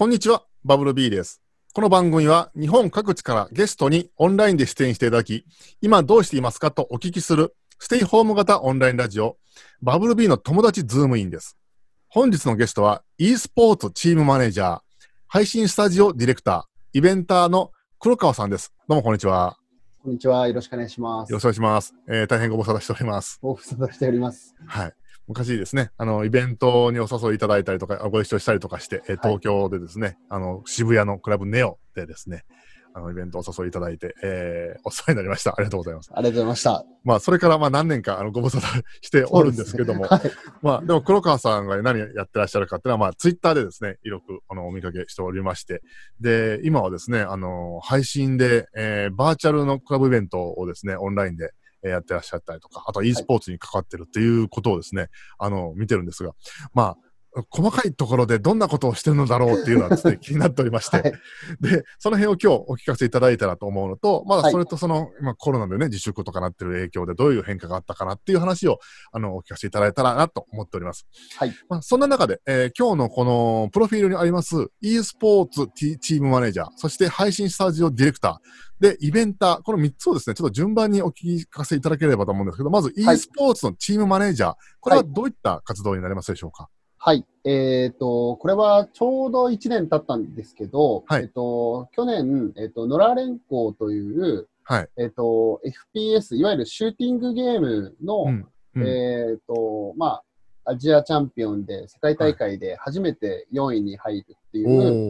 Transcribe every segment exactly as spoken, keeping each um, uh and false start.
こんにちは、バブル B です。この番組は日本各地からゲストにオンラインで出演していただき、今どうしていますかとお聞きするステイホーム型オンラインラジオ、バブル B の友達ズームインです。本日のゲストは e スポーツチームマネージャー、配信スタジオディレクター、イベンターの黒川さんです。どうもこんにちは。 こんにちは。よろしくお願いします。 よろしくお願いします。えー、大変ご無沙汰しております。 ご無沙汰しております。 はい。昔ですね、あの、イベントにお誘いいただいたりとか、ご一緒したりとかして、えー、東京でですね、はい、あの、渋谷のクラブネオでですね、あの、イベントをお誘いいただいて、えー、お世話になりました。ありがとうございます。 ありがとうございました。 まあ、それから、まあ、何年か、あの、ご無沙汰しておるんですけども、ね、はい、まあ、でも、黒川さんが何やってらっしゃるかっていうのは、まあ、ツイッターでですね、よく、あの、お見かけしておりまして、で、今はですね、あの、配信で、えー、バーチャルのクラブイベントをですね、オンラインで、やってらっしゃったりとか、あとは e スポーツに関わってるっていうことをですね、はい、あの、見てるんですが、まあ、細かいところでどんなことをしてるのだろうっていうのはですね、気になっておりまして、はい、で、その辺を今日お聞かせいただいたらと思うのと、まだそれとその、はい、今コロナでね、自粛とかなってる影響でどういう変化があったかなっていう話を、あの、お聞かせいただいたらなと思っております。はい。まあ、そんな中で、えー、今日のこのプロフィールにあります e スポーツチームマネージャー、そして配信スタジオディレクター、で、イベンター、このみっつをですね、ちょっと順番にお聞かせいただければと思うんですけど、まず e スポーツのチームマネージャー、はい、これはどういった活動になりますでしょうか？ はい。えっ、ー、と、これはちょうどいちねん経ったんですけど、はい、えっ、と、去年、えっ、と、ノラ連行という、はい、えっ、と、エフピーエス、いわゆるシューティングゲームの、うんうん、えっ、と、まあ、アジアチャンピオンで、世界大会で初めてよんいに入るっていう、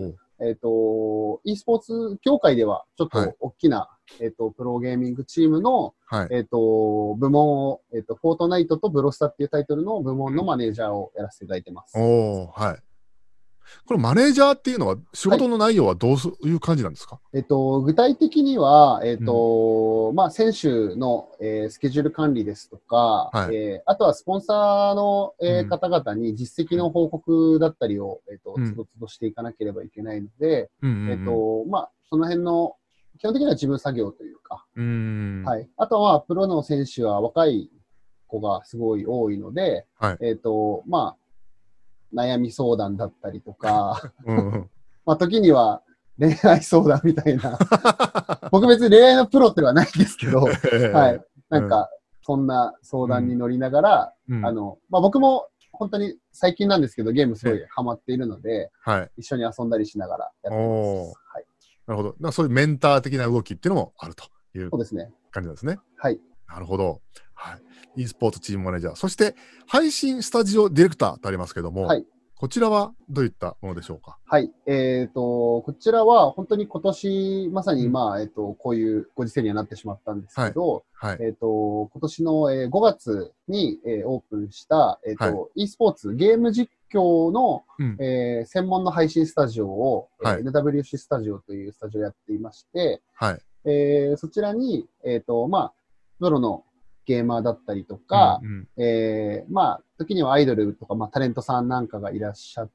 はいえっ、ー、と、e スポーツ協会ではちょっと大きな、はい、えっ、ー、と、プロゲーミングチームの、はい、えっ、ー、と、部門を、えっ、と、フォートナイトとブロスタっていうタイトルの部門のマネージャーをやらせていただいてます。 おー、はい。これマネージャーっていうのは、仕事の内容はどういう感じなんですか？ はい、えっ、と、具体的には、えっ、と、うん、まあ、選手の、えー、スケジュール管理ですとか、はい、えー、あとはスポンサーの、えーうん、方々に実績の報告だったりを、えっ、と、つどつどしていかなければいけないので、うん、えっ、と、まあ、その辺の、基本的には事務作業というか、うんはい、あとはプロの選手は若い子がすごい多いので、はい、えっ、と、まあ、悩み相談だったりとか、うん、まあ時には恋愛相談みたいな、僕別に恋愛のプロってはないんですけど、はい、なんかそんな相談に乗りながら、うん、あの、まあ僕も本当に最近なんですけどゲームすごいハマっているので、はい、一緒に遊んだりしながらやってます。はい、 なるほど。だからそういうメンター的な動きっていうのもあるという感じなんですね。 はい。 なるほど。はい。e スポーツチームマネージャー。そして、配信スタジオディレクターとありますけども、はい、こちらはどういったものでしょうか？ はい。えっ、ー、と、こちらは本当に今年、まさに今、うん、えっ、と、こういうご時世にはなってしまったんですけど、はいはい、えっ、と、今年の、えー、ごがつに、えー、オープンした、えっ、と、はい、e スポーツゲーム実況の、うんえー、専門の配信スタジオを、はい、エヌダブリューシー スタジオというスタジオをやっていまして、はいえー、そちらに、えっ、と、まあ、プロのゲーマーだったりとか、うんうんえー、まあ、時にはアイドルとか、まあ、タレントさんなんかがいらっしゃって、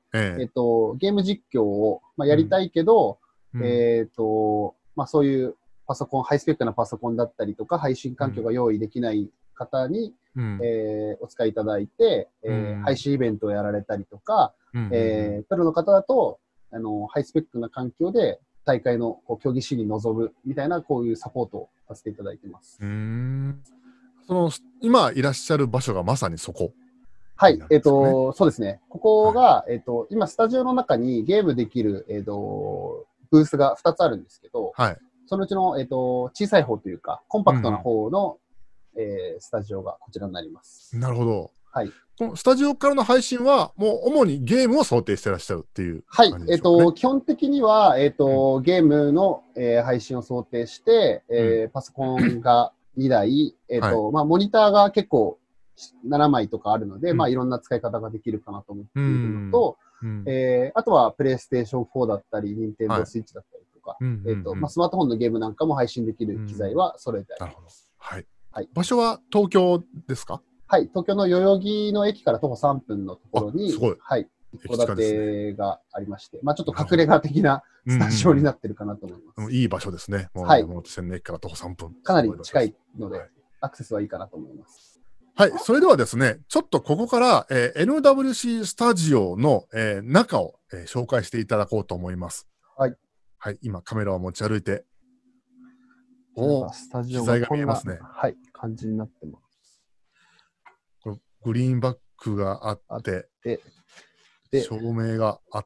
えー、えっと、ゲーム実況を、まあ、やりたいけど、うん、えっと、まあ、そういうパソコン、ハイスペックなパソコンだったりとか、配信環境が用意できない方に、うんえー、お使いいただいて、うんえー、配信イベントをやられたりとか、うんえー、プロの方だと、あの、ハイスペックな環境で大会のこう競技シーンに臨むみたいな、こういうサポートをさせていただいています。 うーんその今いらっしゃる場所がまさにそこ、ね、 はい、えっ、ー、と、そうですね。ここが、はい、えっ、ー、と、今スタジオの中にゲームできる、えっ、ー、と、ブースがふたつあるんですけど、はい、そのうちの、えっ、と、小さい方というか、コンパクトな方の、うんえー、スタジオがこちらになります。 なるほど。 はい。 このスタジオからの配信は、もう主にゲームを想定してらっしゃるっていう感じでしょうかね。はい。えっ、と、基本的には、えっ、と、うん、ゲームの、えー、配信を想定して、えーうん、パソコンがにだい、えっ、と、はい、まあ、モニターが結構ななまいとかあるので、うん、まあ、いろんな使い方ができるかなと思っているのと、うんえー、あとは、プレイステーションフォーだったり、ニンテンドースイッチだったりとか、はいえっ、と、まあ、スマートフォンのゲームなんかも配信できる機材は揃えてあります。 はい。はい。場所は東京ですか？ はい。東京の代々木の駅から徒歩さんぷんのところに、 すごい。 はい。一戸建てがありまして、まあちょっと隠れ家的なスタジオになってるかなと思います。 うんうん、いい場所ですね。もう山手線の駅から徒歩さんぷん。 かなり近いので、はい、アクセスはいいかなと思います。 はい、それではですね、ちょっとここから、えー、エヌダブリューシー スタジオの、えー、中を、えー、紹介していただこうと思います。 はい。 はい、今カメラを持ち歩いて、 おお、スタジオがこんな、ね、はい、感じになってます。 これグリーンバックがあって、でで照明があって、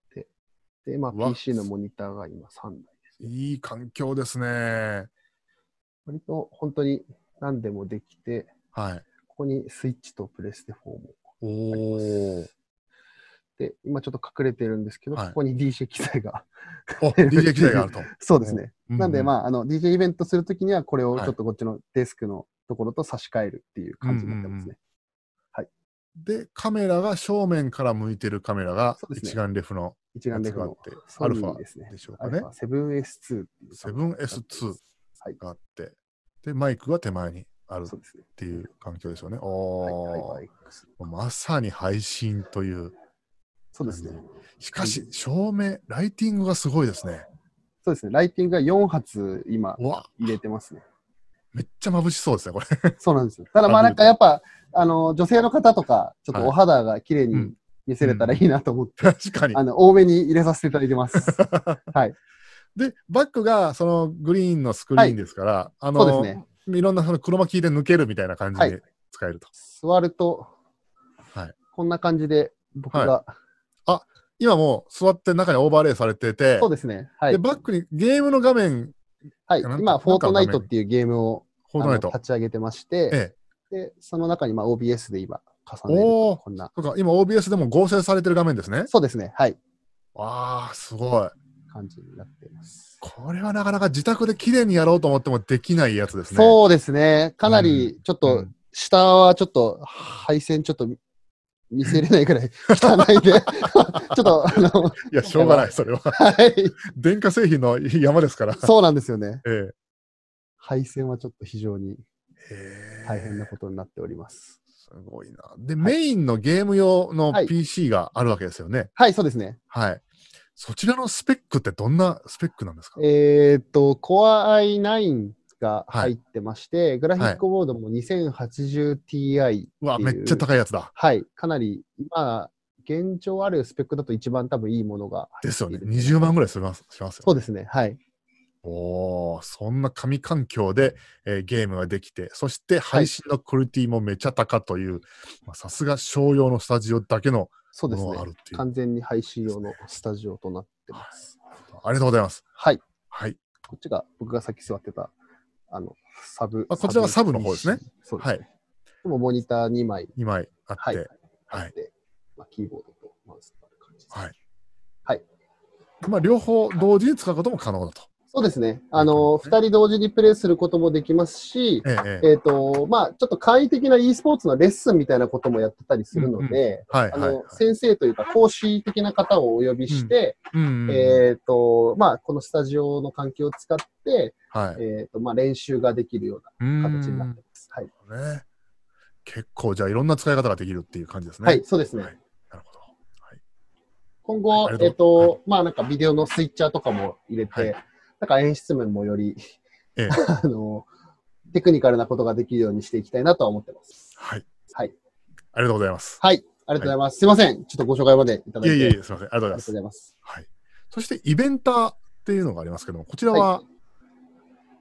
で、でまあ、ピーシー のモニターが今さんだいですね。 いい環境ですね。 割と本当に何でもできて、 はい、 ここにスイッチとプレステフォーもあります。 で、今ちょっと隠れてるんですけど、はい、ここに ディージェー 機材がお。ディージェー 機材があると。 そうですね。うんうん、なんで、まあ、あの、ディージェー イベントするときには、これをちょっとこっちのデスクのところと差し替えるっていう感じになってますね。はい。 で、カメラが正面から向いてるカメラが一眼レフの一眼レフのアルファですね。でしょうかね。 セブンエスツー っていう。 セブンエスツー があって、で、マイクが手前にあるっていう環境ですよね。おー。まさに配信という。 そうですね。 しかし、照明、ライティングがすごいですね。 そうですね。ライティングがよん発今入れてますね。 めっちゃ眩しそうですね、これ。 そうなんですよ。ただまあなんかやっぱ、あの、女性の方とか、ちょっとお肌が綺麗に見せれたらいいなと思って、 はいうん、確かに。 あの、多めに入れさせていただいてます。はい。 で、バックがそのグリーンのスクリーンですから、はい、あの、そうですね。いろんなそのクロマキーで抜けるみたいな感じで使えると。はい、 座ると、はい、こんな感じで僕が、はい、 あ、今もう座って中にオーバーレイされてて、 そうですね。はい。 で、バックにゲームの画面、 はい。今、フォートナイトっていうゲームを立ち上げてまして、ええ、で、その中にまあ オービーエス で今、重ねるとこんな。 そうか、今 オービーエス でも合成されてる画面ですね。 そうですね。はい。 わあ、すごい。 感じになっています。 これはなかなか自宅で綺麗にやろうと思ってもできないやつですね。 そうですね。かなり、ちょっと、下はちょっと、配線ちょっと見せれないくらい汚いんで、ちょっと、あの、 いや、しょうがない、それは。 はい。 電化製品の山ですから。 そうなんですよね。 ええ。 配線はちょっと非常に大変なことになっております。 すごいな。で、はい、メインのゲーム用の ピーシー があるわけですよね。 はい、はい、そうですね。 はい。そちらのスペックってどんなスペックなんですか？ えっと、Core アイナイン が入ってまして、はい、グラフィックボードも にせんはちじゅうティーアイ っていう。 うわ、めっちゃ高いやつだ。 はい。かなり、今、現状あるスペックだと一番多分いいものがですよね。にじゅうまんぐらいしますしますよね。 そうですね。はい。 おー、そんな神環境で、えー、ゲームができて、そして配信のクオリティもめちゃ高という、さすが商用のスタジオだけのものがあるっていう。 完全に配信用のスタジオとなってます。 はい、ありがとうございます。 はい。 はい。 こっちが僕がさっき座ってた、あの、サブ。 あ、こちらはサブの方ですね。 そうですね。はい。でもモニターにまい。 にまいあって。はい。 はい、まあ、キーボードとマウスとある感じです。 はい。 はい。 まあ、両方同時に使うことも可能だと。 そうですね。あの、二、ね、人同時にプレイすることもできますし、えええーと、まあ、ちょっと簡易的な e スポーツのレッスンみたいなこともやってたりするので、先生というか講師的な方をお呼びして、うんうん、えっと、まあ、このスタジオの環境を使って、はい、えっと、まあ、練習ができるような形になってます。はい。 ね、結構、じゃあ、いろんな使い方ができるっていう感じですね。 はい、そうですね。はい、なるほど。はい、今後、えっと、はい、まあ、なんかビデオのスイッチャーとかも入れて、はい、なんか演出面もより、ええ、あの、テクニカルなことができるようにしていきたいなとは思ってます。 はい。 はい。 ありがとうございます。 はい。ありがとうございます。はい、すいません。ちょっとご紹介までいただいて。 いえいえ、すいません。ありがとうございます。はい。そして、イベンターっていうのがありますけども、こちらは、はい、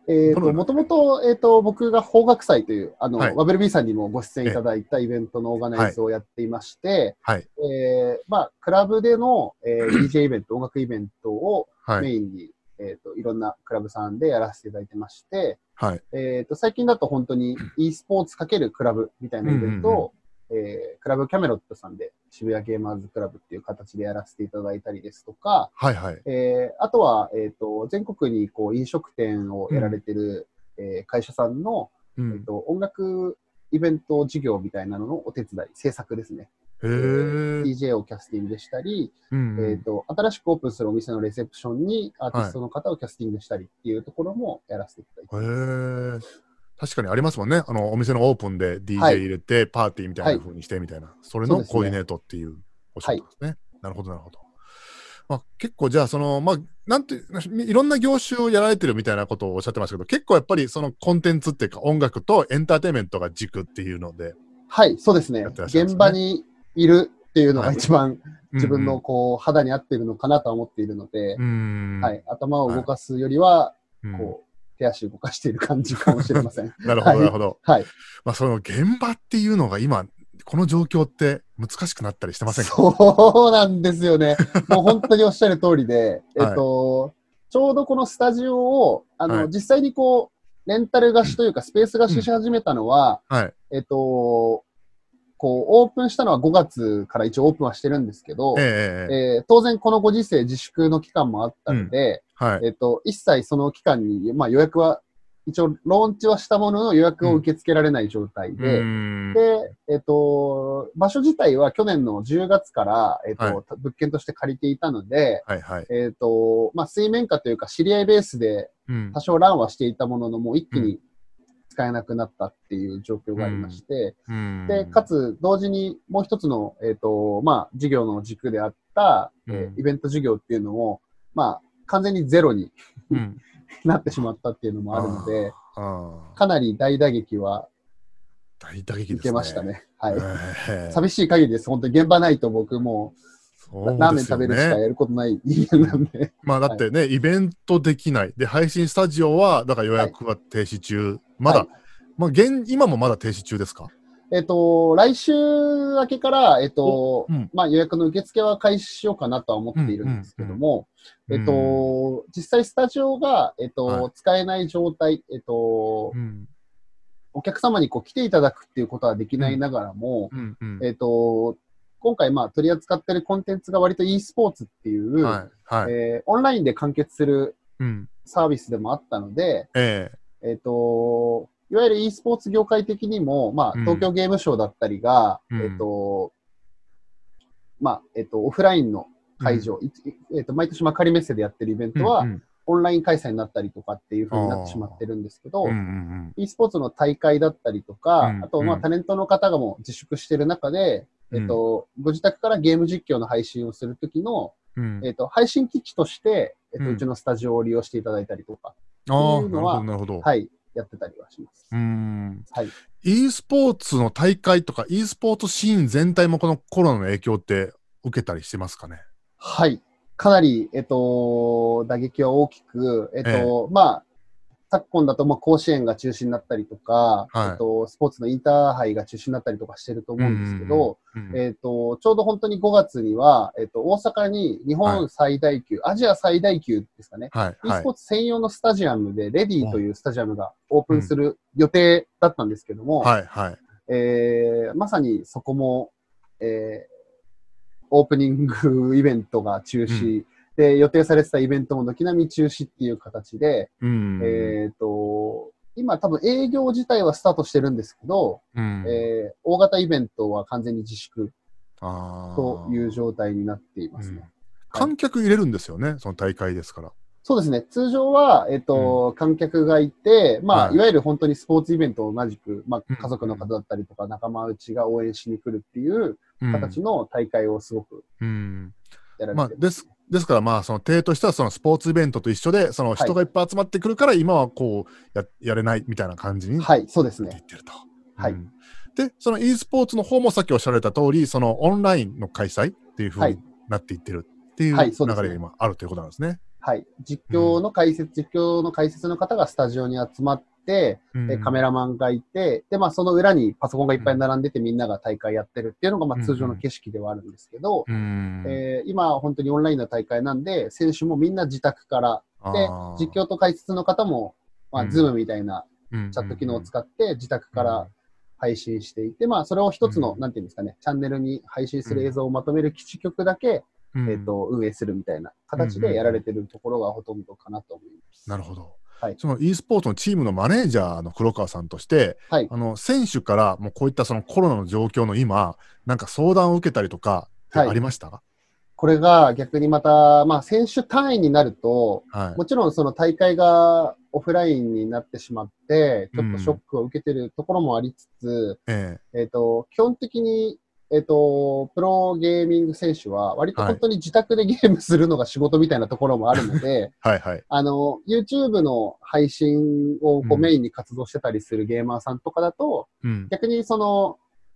えっと、もともと、えっと、僕が邦楽祭という、あの、はい、ワベルビーさんにもご出演いただいたイベントのオーガナイズをやっていまして、はい。えー、まあ、クラブでの、えー、ディージェー イベント、音楽イベントをメインに、はい、えっと、いろんなクラブさんでやらせていただいてまして、はい。えっと、最近だと本当に e スポーツ×クラブみたいなイベントを、えー、クラブキャメロットさんで渋谷ゲーマーズクラブっていう形でやらせていただいたりですとか、はいはい。えー、あとは、えっと、全国にこう飲食店をやられてる、うん、えー、会社さんの、うん、えっと、音楽イベント事業みたいなののお手伝い、制作ですね。えー、ディージェー をキャスティングしたり、うんうん、えっと、新しくオープンするお店のレセプションにアーティストの方をキャスティングしたりっていうところもやらせていただいてます。 はい、確かにありますもんね。あの、お店のオープンで ディージェー 入れて、パーティーみたいな風にしてみたいな。はい、それのコーディネートっていうお仕事ですね。はい、なるほど、なるほど。まあ、結構じゃあ、その、まあ、なんて、いろんな業種をやられてるみたいなことをおっしゃってましたけど、結構やっぱりそのコンテンツっていうか音楽とエンターテインメントが軸っていうので、 はい、そうですね。現場にいるっていうのが一番、はい、自分のこう肌に合っているのかなとは思っているので、はい、頭を動かすよりは、こう、手足動かしている感じかもしれません。 なるほど、なるほど。 はい。 まあ、その現場っていうのが今、この状況って難しくなったりしてませんか？ そうなんですよね。もう本当におっしゃる通りで、えっと、はい、ちょうどこのスタジオを、あの、はい、実際にこう、レンタル貸しというか、スペース貸しし始めたのは、うん、はい、えっと、こう、オープンしたのはごがつから一応オープンはしてるんですけど、えーえー、当然このご時世自粛の期間もあったので、うんはい、えっと、一切その期間に、まあ予約は、一応ローンチはしたものの予約を受け付けられない状態で、うん、で、えっと、場所自体は去年のじゅうがつから、えっと、はい、物件として借りていたので、はいはい、えっと、まあ水面下というか知り合いベースで多少ランはしていたものの、もう一気に、うん使えなくなったっていう状況がありまして、うん、で、かつ、同時にもう一つの、えっと、まあ、事業の軸であった、うん、えー、イベント事業っていうのを、まあ、完全にゼロになってしまったっていうのもあるので、かなり大打撃は、 大打撃ですね。 受けましたね。はい。寂しい限りです。本当に現場ないと僕もう、ね、ラーメン食べるしかやることない人間なんで。 まあだってね、はい、イベントできない。で、配信スタジオは、だから予約は停止中。はい、まだ、はい、まあ現、今もまだ停止中ですか？ えっと、来週明けから、えっと、うん、まあ予約の受付は開始しようかなとは思っているんですけども、えっと、実際スタジオが、えっと、はい、使えない状態、えっと、うん、お客様にこう来ていただくっていうことはできないながらも、うんうんうん、えっと、今回、まあ、取り扱っているコンテンツが割と e スポーツっていう、はいはいえー、オンラインで完結するサービスでもあったので、うんえーえーと、いわゆる e スポーツ業界的にも、まあ、東京ゲームショウだったりが、うん、えーとまあえーと、オフラインの会場、うんえーと、毎年幕張メッセでやってるイベントは、うんうん、オンライン開催になったりとかっていう風になってしまってるんですけど、うんうんうん、e スポーツの大会だったりとか、うんうん、あと、まあ、タレントの方がも自粛してる中で、えっと、うん、ご自宅からゲーム実況の配信をするときの、うん、えっと、配信機器として、えっと、うん、うちのスタジオを利用していただいたりとか、っていうのは、はい、やってたりはします。 うん。はい。e スポーツの大会とか、e スポーツシーン全体もこのコロナの影響って受けたりしてますかね？ はい。かなり、えっと、打撃は大きく、えっと、ええ、まあ、昨今だと、まあ、甲子園が中止になったりとか、はい、えっと、スポーツのインターハイが中止になったりとかしてると思うんですけど、うんうん、えっと、ちょうど本当にごがつには、えっと、大阪に日本最大級、はい、アジア最大級ですかね、はい、e スポーツ専用のスタジアムで、レディというスタジアムがオープンする予定だったんですけども、はいはい、えー、まさにそこも、えー、オープニングイベントが中止、うんで、予定されてたイベントも軒並み中止っていう形で、うん、えっと、今多分営業自体はスタートしてるんですけど、うん、えー、大型イベントは完全に自粛という状態になっていますね。うんはい、 観客入れるんですよね、その大会ですから。 そうですね。通常は、えっと、うん、観客がいて、まあ、はい、いわゆる本当にスポーツイベントと同じく、まあ、家族の方だったりとか、仲間内が応援しに来るっていう形の大会をすごくやられてます、 まあ、ですですから、まあ、その体としては、そのスポーツイベントと一緒で、その人がいっぱい集まってくるから、今はこうや、やれないみたいな感じにはい、そうですね。 言ってると。はい。で、その e スポーツの方もさっきおっしゃられた通り、そのオンラインの開催っていうふうになっていってるっていう流れが今あるということなんですね。 はい。実況の解説、実況の解説の方がスタジオに集まって、うん、カメラマンがいて、で、まあその裏にパソコンがいっぱい並んでて、うん、みんなが大会やってるっていうのが、まあ通常の景色ではあるんですけど、うん、えー、今本当にオンラインの大会なんで、選手もみんな自宅から、で、実況と解説の方も、まあズームみたいなチャット機能を使って自宅から配信していて、まあそれを一つの、なんていうんですかね、チャンネルに配信する映像をまとめる基地局だけ、えっと、運営するみたいな形でやられてるところがほとんどかなと思います。 なるほど。はい、その e スポーツのチームのマネージャーの黒川さんとして、はい、あの選手からもうこういったそのコロナの状況の今、なんか相談を受けたりとかってありましたか？はい、 これが逆にまた、まあ、選手単位になると、はい、もちろんその大会がオフラインになってしまって、ちょっとショックを受けてるところもありつつ、うんえええーと、基本的にえっと、プロゲーミング選手は割と本当に自宅でゲームするのが仕事みたいなところもあるので、はいはい、あの、YouTube の配信をこうメインに活動してたりするゲーマーさんとかだと、うん、逆にその、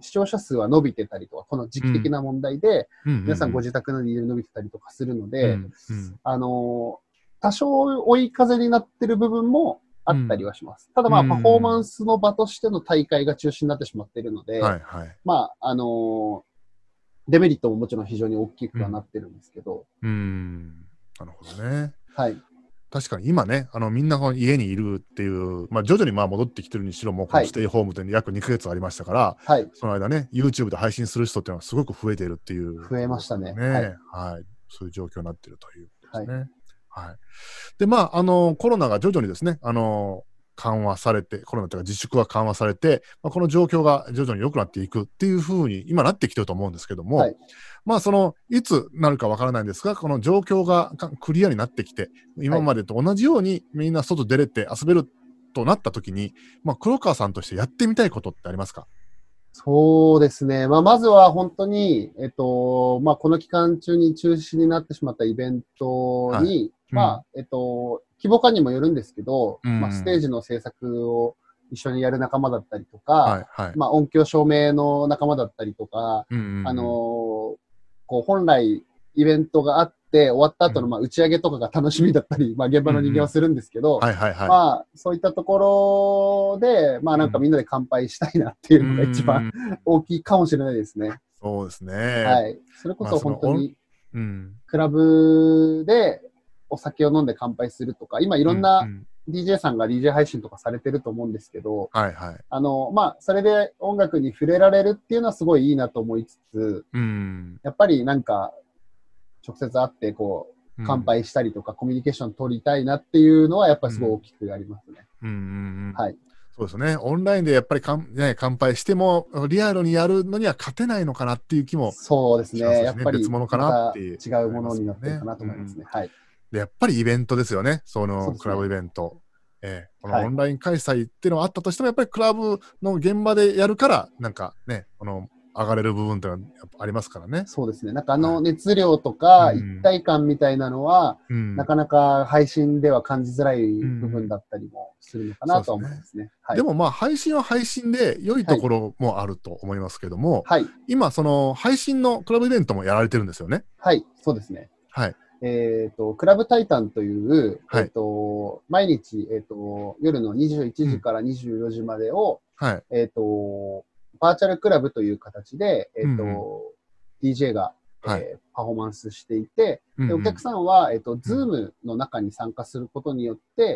視聴者数は伸びてたりとか、この時期的な問題で、皆さんご自宅の ディージェー 伸びてたりとかするので、うんうん、あの、多少追い風になってる部分もあったりはします。うん、ただまあ、パフォーマンスの場としての大会が中止になってしまっているので、はいはい、まあ、あの、デメリットももちろん非常に大きくはなってるんですけど。 うん、うんなるほどね。 はい。 確かに今ね、あのみんな家にいるっていう、まあ、徐々にまあ戻ってきてるにしろ、もうこのステイホームで約にかげつありましたから、はい、その間ね、YouTube で配信する人っていうのはすごく増えているっていう、 ね、増えましたね。 はい、はい。そういう状況になっているということですね。はい。はい、で、まあ、あの、コロナが徐々にですね、あの、緩和されて、コロナというか自粛が緩和されて、まあ、この状況が徐々に良くなっていくっていうふうに今なってきてると思うんですけども、はい、まあそのいつなるかわからないんですが、この状況がクリアになってきて、今までと同じようにみんな外出れて遊べるとなったときに、まあ、黒川さんとしてやってみたいことってありますか？ そうですね。まあ、まずは本当に、えっと、まあ、この期間中に中止になってしまったイベントに、はいうん、まあ、えっと、規模感にもよるんですけど、うん、まあ、ステージの制作を一緒にやる仲間だったりとか、はいはい、まあ、音響照明の仲間だったりとか、うんうんうん、あの、こう、本来イベントがあって終わった後のまあ打ち上げとかが楽しみだったり、まあ現場の人間はするんですけど、まあそういったところで、まあなんかみんなで乾杯したいなっていうのが一番大きいかもしれないですね。 そうですね。 はい。それこそ本当に、クラブでお酒を飲んで乾杯するとか、今いろんな ディージェー さんが ディージェー 配信とかされてると思うんですけど、はいはい。あの、まあ、それで音楽に触れられるっていうのはすごいいいなと思いつつ、うん、やっぱりなんか、直接会ってこう、乾杯したりとか、うん、コミュニケーション取りたいなっていうのはやっぱりすごい大きくありますね。うんうんうん、はい。 そうですね。オンラインでやっぱりかん、ね、乾杯しても、リアルにやるのには勝てないのかなっていう気も、 そうですね。やっぱり、 別物かなっていう、 また違うものになってるかなと思いますね。うん、はい。 で、やっぱりイベントですよね。その、クラブイベント。えー、このオンライン開催っていうのはあったとしても、やっぱりクラブの現場でやるから、なんかね、この、上がれる部分ってのはありますからね。 そうですね。なんかあの熱量とか一体感みたいなのは、うん、なかなか配信では感じづらい部分だったりもするのかなと思いますね。 はい、でもまあ配信は配信で良いところもあると思いますけども、はい、今その配信のクラブイベントもやられてるんですよね。 はい、そうですね。はい。えっと、クラブタイタンという、はい、えっと、毎日、えっと、夜のにじゅういちじからにじゅうよじまでを、うん、はい、えっと、バーチャルクラブという形で、えっと、うんうん、ディージェー が、はい、えー、パフォーマンスしていて、うんうん、でお客さんは、えっと、ズームの中に参加することによって、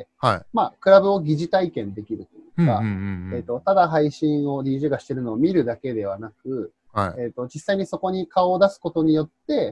はい、まあ、クラブを疑似体験できるというか、えっと、ただ配信を ディージェー がしてるのを見るだけではなく、はい、えっと、実際にそこに顔を出すことによって、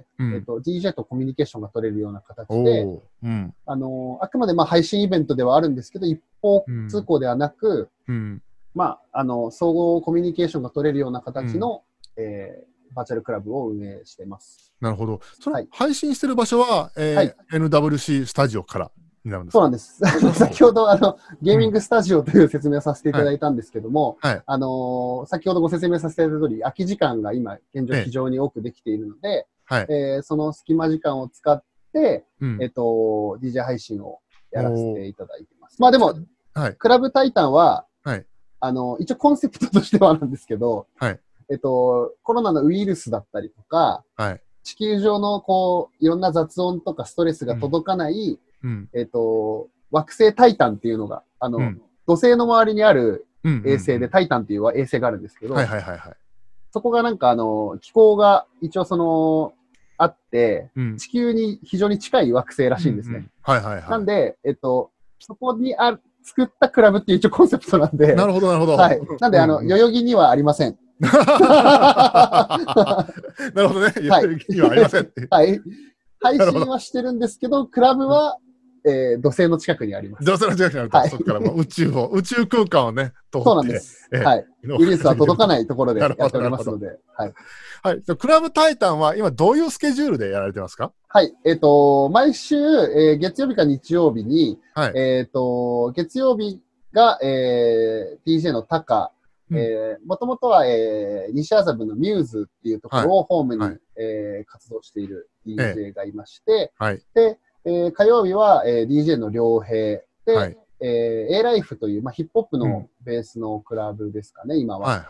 うん、えっと、ディージェー とコミュニケーションが取れるような形で、うん、あの、あくまでまあ配信イベントではあるんですけど、一方通行ではなく、うんうんまあ、あの、総合コミュニケーションが取れるような形の、うんえー、バーチャルクラブを運営しています。 なるほど。その配信している場所は、えーはい、エヌダブリューシー スタジオからになるんですか？ そうなんです。先ほど、あの、ゲーミングスタジオという説明をさせていただいたんですけども、はいはい、あのー、先ほどご説明させていただいた通り、空き時間が今、現状非常に多くできているので、はい、えー、その隙間時間を使って、うん、えっと、ディージェー 配信をやらせていただいてます。まあでも、はい、クラブタイタンは、はいあの、一応コンセプトとしてはなんですけど、はい、えっと、コロナのウイルスだったりとか、はい、地球上のこう、いろんな雑音とかストレスが届かない、うん、えっと、惑星タイタンっていうのが、あの、うん、土星の周りにある衛星でタイタンっていう衛星があるんですけど、そこがなんかあの、気候が一応その、あって、うん、地球に非常に近い惑星らしいんですね。なんで、えっと、そこにある、作ったクラブっていう一応コンセプトなんで。 なるほど、なるほど。 はい。なんで、あの、代々木にはありません。 なるほどね。代々木にはありません。 はい。配信はしてるんですけど、クラブは、えー、土星の近くにあります。 土星の近くにあると、はい、そこからもう宇宙を、宇宙空間をね、通って。 そうなんです。えー、はい。ウイルスは届かないところでやっておりますので。はい。 はい。クラブタイタンは今どういうスケジュールでやられてますか？ はい。えっと、毎週、えー、月曜日か日曜日に、はい、えっと、月曜日が、えー、ディージェー のタカ、うん、えー、もともとは、えー、西麻布のミューズっていうところをホームに、はい、えー、活動している ディージェー がいまして、えーはい、で、えー、火曜日は、えー、ディージェー の良平で、はい、えー、A ライフという、まあ、ヒップホップのベースのクラブですかね、今は。はいはい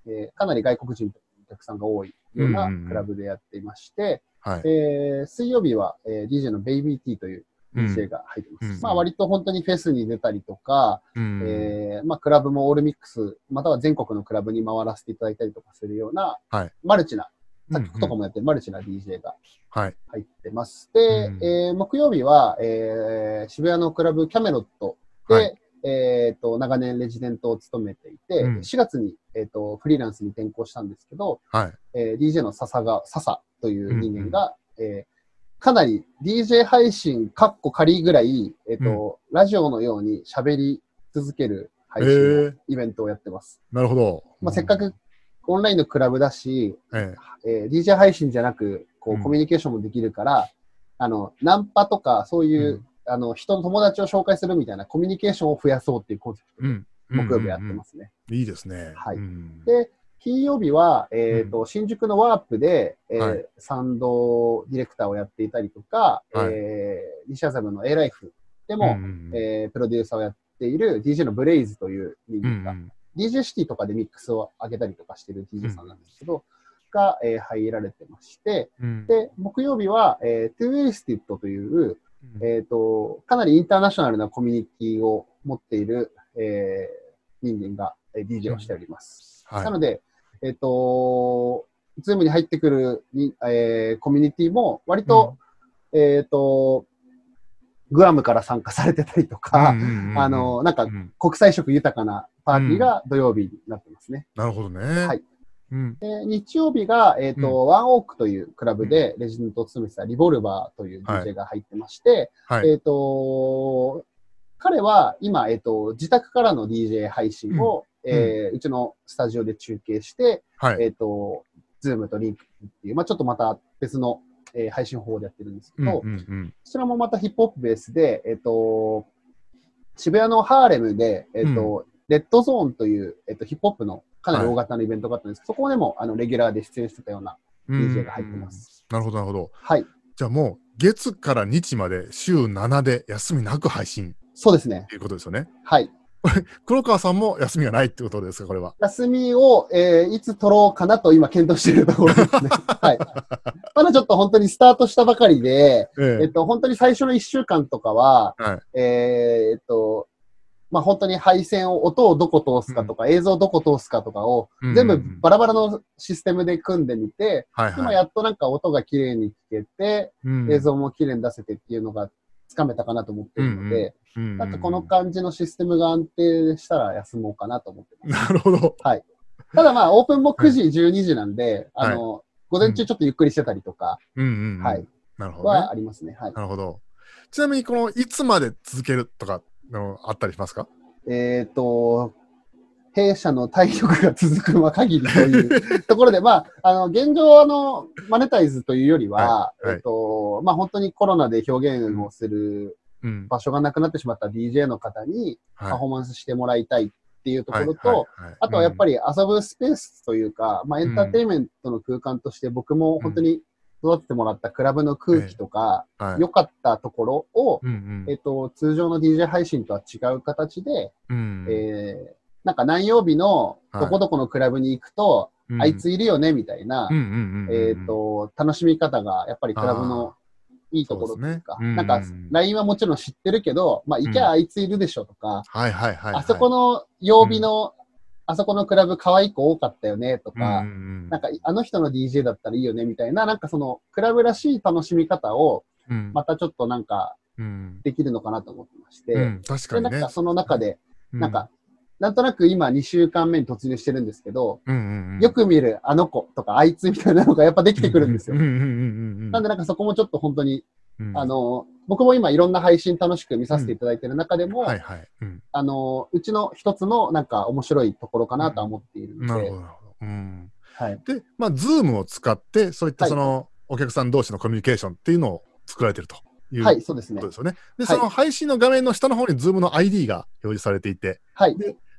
えー、かなり外国人のお客さんが多いようなクラブでやっていまして、はい、えー、水曜日は、えー、ディージェー のベイビー T という ディージェー が入ってます。うんうん、まあ割と本当にフェスに出たりとか、うん、えー、まあクラブもオールミックス、または全国のクラブに回らせていただいたりとかするような、はい、マルチな、作曲とかもやってるマルチな ディージェー が入ってます。はい、で、うん、えー、木曜日は、えー、渋谷のクラブキャメロットで、はい、えっと、長年レジデントを務めていて、うん、しがつに、えーと、フリーランスに転向したんですけど、はい、えー、ディージェー の笹が、笹という人間が、うんうん、えーかなり ディージェー 配信、カッコ仮ぐらい、えっと、うん、ラジオのように喋り続ける配信のイベントをやってます。 えー、なるほど。 まあ、せっかくオンラインのクラブだし、えーえー、ディージェー 配信じゃなく、こう、コミュニケーションもできるから、うん、あの、ナンパとか、そういう、うん、あの、人の友達を紹介するみたいなコミュニケーションを増やそうっていうコンセプトで、木曜日やってますね。 いいですね。 はい。うん、で、金曜日は、えっと、うん、新宿のワープで、えーはい、サウンドディレクターをやっていたりとか、はい、えー、西麻布の A ライフでも、うんうんうん、えー、プロデューサーをやっている ディージェー のブレイズという人間が、うんうん、ディージェー シティとかでミックスを上げたりとかしている ディージェー さんなんですけど、うん、が、えー、入られてまして、うん、で、木曜日は、えー、トゥーエイスティットという、うん、えっと、かなりインターナショナルなコミュニティを持っている、えー、人間が、えー、ディージェー をしております。うん、はい、なので、えっと、ズームに入ってくるに、えー、コミュニティも割と、うん、えっと、グアムから参加されてたりとか、あの、なんか国際色豊かなパーティーが土曜日になってますね。 うん、なるほどね。 はい。うん、で日曜日が、えっと、うん、ワンオークというクラブでレジデントを務めてたリボルバーという ディージェー が入ってまして、はい、えっと、彼は今、えっと、自宅からの ディージェー 配信を、うんえー、うちのスタジオで中継して、はい、えっと、ズームとリンクっていう、まあちょっとまた別の、えー、配信方法でやってるんですけど、うんうんうん、こちらもまたヒップホップベースで、えっと、渋谷のハーレムで、えっと、うん、レッドゾーンという、えっと、ヒップホップのかなり大型のイベントがあったんですけど、はい、そこでもあのレギュラーで出演してたような ディージェー が入ってます。 なるほど、なるほど。 はい。 じゃあもう、月から日まで週ななで休みなく配信。 そうですね。 ということですよね。 はい。 黒川さんも休みがないってことですか、これは。 休みを、えー、いつ取ろうかなと今検討しているところですね。はい。まだちょっと本当にスタートしたばかりで、えええっと、本当に最初のいっしゅうかんとかは、はい、えー、っと、まあ、本当に配線を、音をどこ通すかとか、うん、映像をどこ通すかとかを、うんうんうん、全部バラバラのシステムで組んでみて、はいはい、今やっとなんか音が綺麗に聞けて、うん、映像も綺麗に出せてっていうのがつかめたかなと思っているので、うんうん、なんかこの感じのシステムが安定したら休もうかなと思ってます。 なるほど。 はい。ただまあ、オープンもくじ、じゅうにじなんで、はい、あの、午前中ちょっとゆっくりしてたりとか、うんうんうん、はい。 なるほど、ね。 はありますね。はい。 なるほど。ちなみに、この、いつまで続けるとかのあったりしますか？ えっと、弊社の体力が続く限りというところで、まあ、あの、現状、あの、マネタイズというよりは、はいはい、えっと、まあ、本当にコロナで表現をする場所がなくなってしまった ディージェー の方にパフォーマンスしてもらいたいっていうところと、あとはやっぱり遊ぶスペースというか、まあ、エンターテインメントの空間として僕も本当に育ててもらったクラブの空気とか、良かったところを、えっと、通常の ディージェー 配信とは違う形で、えーなんか何曜日のどこどこのクラブに行くと、はい、あいついるよねみたいな、えっと、楽しみ方がやっぱりクラブのいいところというか、ね、なんか ライン はもちろん知ってるけど、まあ行けばあいついるでしょとか、あそこの曜日の、うん、あそこのクラブ可愛い子多かったよねとか、うんうん、なんかあの人の ディージェー だったらいいよねみたいな、なんかそのクラブらしい楽しみ方を、またちょっとなんかできるのかなと思ってまして、うん、 確かにね、 でなんかその中で、なんか、なんとなく今にしゅうかんめに突入してるんですけど、うんうんうん、よく見るあの子とかあいつみたいなのがやっぱできてくるんですよ。なんでなんかそこもちょっと本当に、うん、あの、僕も今いろんな配信楽しく見させていただいている中でも、うんはいはいうん、あの、うちの一つのなんか面白いところかなとは思っているので。なるほど、なるほど。うん。はい。で、まあ、ズームを使って、そういったその、お客さん同士のコミュニケーションっていうのを作られていると。はい、そうですね。ことですよね。で、その配信の画面の下の方にズームの アイディー が表示されていて、はい。で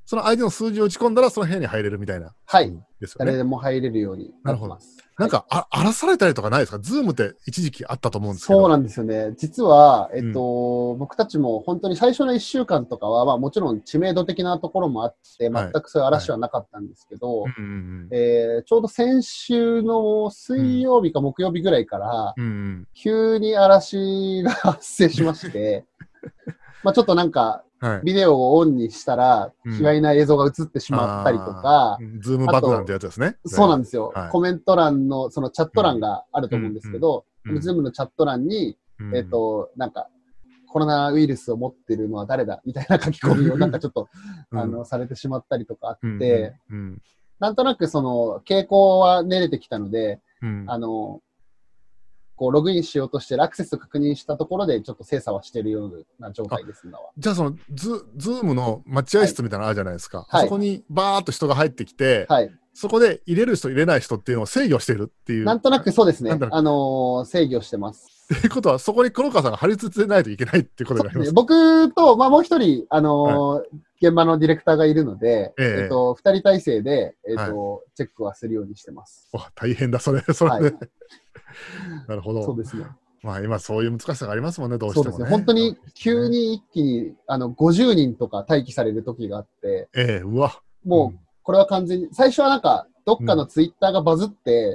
その相手の数字を打ち込んだら、その部屋に入れるみたいな。 はい。 ですよね。 誰でも入れるようになってます。 なんか、あ、荒らされたりとかないですか？ズームって一時期あったと思うんですけど。 そうなんですよね。実は、えっと、うん、僕たちも本当に最初のいっしゅうかんとかは、まあもちろん知名度的なところもあって、全くそういう嵐はなかったんですけど、えちょうど先週の水曜日か木曜日ぐらいから、うんうん、急に嵐が発生しまして、まあちょっとなんか、はい、ビデオをオンにしたら、意外な映像が映ってしまったりとか、 うん、ズーム爆弾ってやつですね。 そうなんですよ、はい。コメント欄の、そのチャット欄があると思うんですけど、うんうん、ズームのチャット欄に、うん、えっと、なんか、コロナウイルスを持ってるのは誰だみたいな書き込みをなんかちょっと、うん、あの、されてしまったりとかあって、うんうんうん、なんとなくその、傾向は練れてきたので、うん、あの、こうログインしようとしてアクセスを確認したところでちょっと精査はしているような状態です、今は。 じゃあそのズ、ズームの待合室みたいなのあるじゃないですか。はい、あそこにバーっと人が入ってきて、はい、そこで入れる人入れない人っていうのを制御してるっていう。 なんとなくそうですね。あのー、制御してます。 っていうことは、そこに黒川さんが張り付いてないといけないっていうことになります、 ね、僕と、まあ、もう一人、あのーはい、現場のディレクターがいるので、えええっと、二人体制で、えっと、はい、チェックはするようにしてます。 お、大変だ、それ、それで、はい。なるほど。 そうですね。 まあ今そういう難しさがありますもんね、どうしてもね。 そうですね。本当に急に一気にあのごじゅうにんとか待機される時があって、 ええ、うわ。 もうこれは完全に、最初はなんかどっかのツイッターがバズって、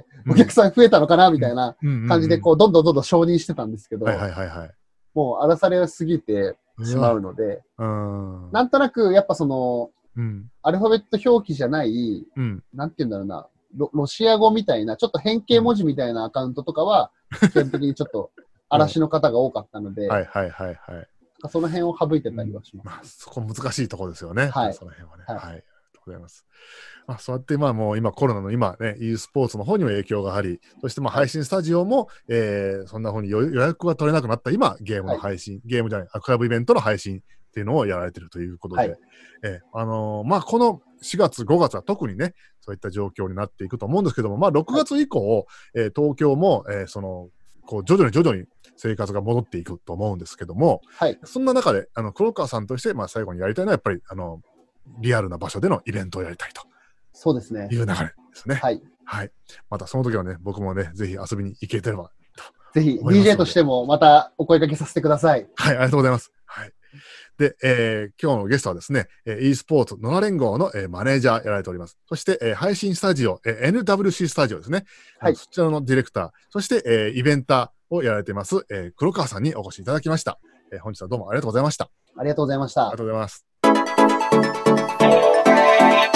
お客さん増えたのかなみたいな感じで、こうどんどんどんどん承認してたんですけど、もう荒らされすぎてしまうので、なんとなくやっぱその、アルファベット表記じゃない、なんて言うんだろうな、ロ, ロシア語みたいな、ちょっと変形文字みたいなアカウントとかは、基本的にちょっと嵐の方が多かったので、 はいはいはいはい。 その辺を省いてたりはします。うん、まあ、 そこ難しいところですよね。 はい。 その辺はね。はい。はい、ありがとうございます。まあ、そうやってまあもう今コロナの今ね、e スポーツの方にも影響があり、そしてまあ配信スタジオも、はい、えー、そんな風に予約が取れなくなった今、ゲームの配信、はい、ゲームじゃない、クラブイベントの配信っていうのをやられてるということで、はい、えー、あのー、まあこのしがつ、ごがつは特にね、そういった状況になっていくと思うんですけども、まあろくがつ以降、はい、えー、東京も、えー、その、こう徐々に徐々に生活が戻っていくと思うんですけども、はい、そんな中で、あの黒川さんとして、まあ最後にやりたいのはやっぱり、あの、リアルな場所でのイベントをやりたいと。 そうですね。 いう流れですね。 はい。 はい。またその時はね、僕もね、ぜひ遊びに行けてればと。 ぜひ ディージェー としてもまたお声掛けさせてください。 はい、ありがとうございます。はい。で、えー、今日のゲストはですね、e スポーツ野良連合の、えー、マネージャーやられております。そして、えー、配信スタジオ、えー、エヌダブリューシー スタジオですね。はい。そちらのディレクター、そして、えー、イベンターをやられています、えー、黒川さんにお越しいただきました。えー、本日はどうもありがとうございました。 ありがとうございました。 ありがとうございます。